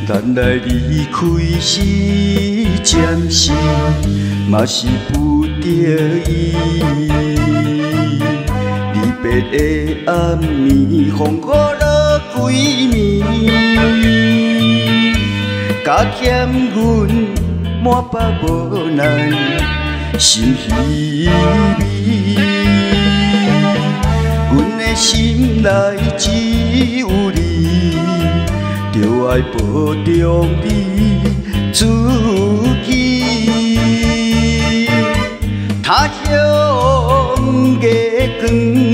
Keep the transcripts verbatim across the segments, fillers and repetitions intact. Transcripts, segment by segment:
咱来离开是暂时，嘛是不得已。离别的暗暝，风雨落几暝，加欠阮满腹无奈，心稀微。阮的心内只有你。 就爱保重你自己，他乡月光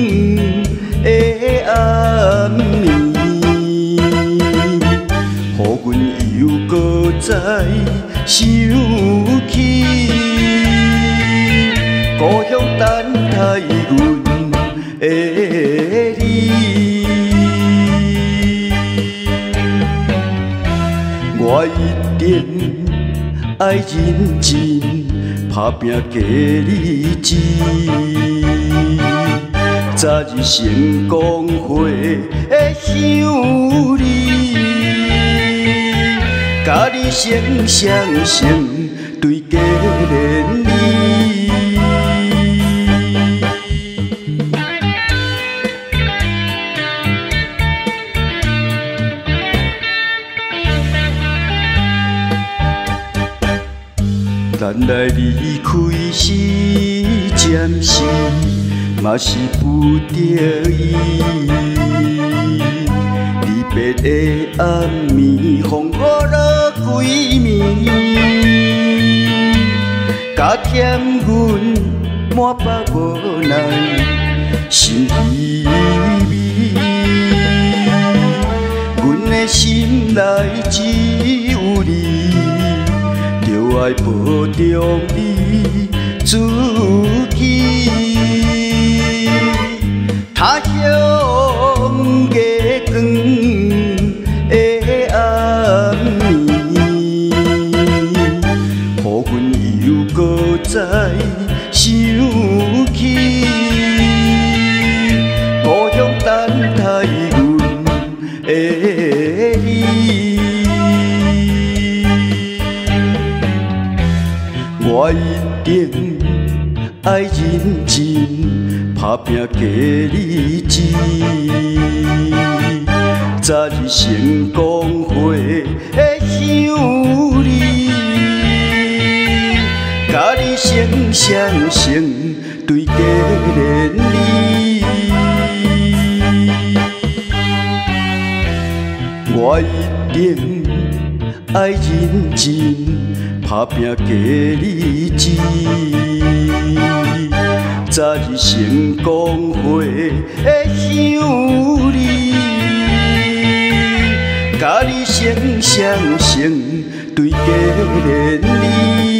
的暗暝，予阮又搁再想起，故乡等待阮的你。 我一定爱认真打拼加理智，早日成功会想你，甲你惺相惜，对家连理。 咱来离开是暂时，嘛是不得已。离别的暗暝，风雨落几暝，加添阮满腹无奈，心稀微。阮的心内只有你。 就爱保重你自己，他乡月光的暗暝，予阮又搁再想起，故乡等待阮的你。 我一定爱认真打拼加理智，早日成功会想你，甲你惺相惜，对家连理。我一定爱认真。 打拼加理智，早日成功会想你，甲你惺相惜，对家连理。